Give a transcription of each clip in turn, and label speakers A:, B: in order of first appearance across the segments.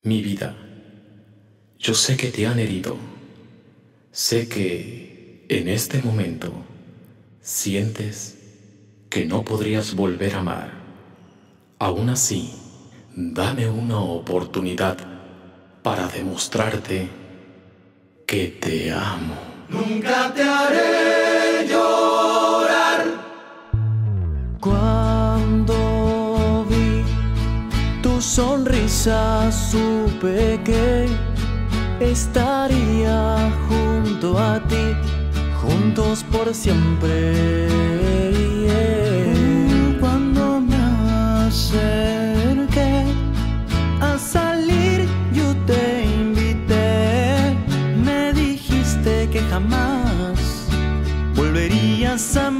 A: Mi vida, yo sé que te han herido. Sé que en este momento sientes que no podrías volver a amar. Aún así, dame una oportunidad para demostrarte que te amo.
B: Nunca te haré llorar.
C: Cuando vi tu sonrisa supe que estaría junto a ti, juntos por siempre. Cuando me acerqué a salir, yo te invité. Me dijiste que jamás volverías a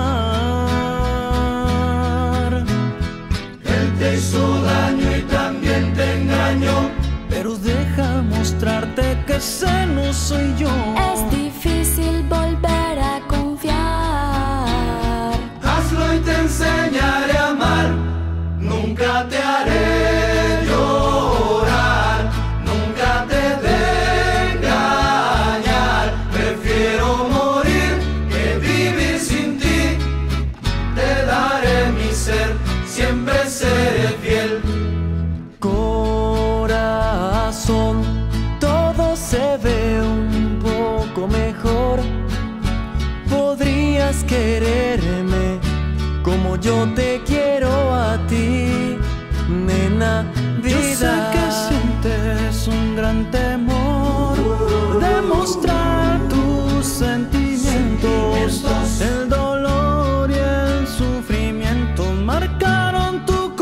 C: amar.
B: Él te hizo daño y también te engañó,
C: Pero deja mostrarte que ese no soy yo.
D: Es difícil volver a confiar.
B: hazlo y te enseñaré a amar. Nunca te haré llorar, nunca te de engañar. Prefiero morir que vivir sin ti. Te daré mi ser, siempre seré fiel.
C: Corazón, todo se ve un poco mejor. Podrías quererme como yo te quiero a ti, nena, vida. Yo sé que sientes un gran temor de mostrar tus sentimientos. El dolor y el sufrimiento marcaron tu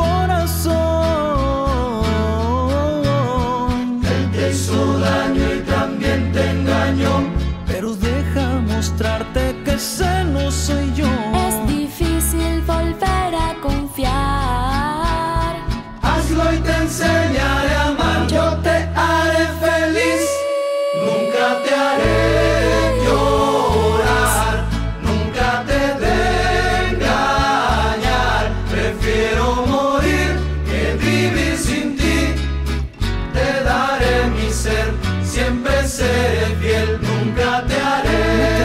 C: corazón.
B: Él te hizo daño y también te engañó,
C: Pero deja mostrarte que ese no soy yo.
D: Es difícil volver a confiar.
B: hazlo y te enseñaré a amar. Yo te haré feliz, nunca te haré llorar, nunca te de engañar. Prefiero morir que vivir sin ti. Te daré mi ser, siempre seré fiel. Nunca te haré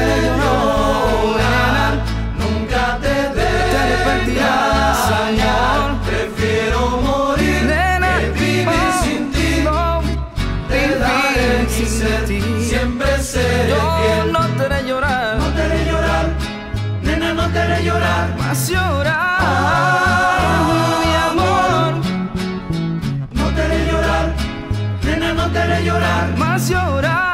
B: llorar, nunca te de engañar. Prefiero morir que vivir sin ti. Te daré mi ser, siempre seré fiel.
C: No te haré llorar,
B: No te haré llorar, nena, no te haré llorar.
C: más llorar, mi amor.
B: No te haré llorar, nena, no te haré llorar.
C: Más llorar.